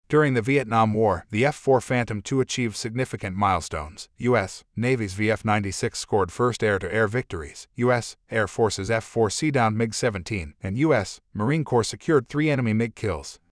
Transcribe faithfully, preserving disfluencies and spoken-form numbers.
During the Vietnam War, the F four Phantom two achieved significant milestones. U S Navy's V F ninety-six scored first air-to-air victories. U S Air Force's F four C downed MiG seventeen, and U S Marine Corps secured three enemy MiG kills.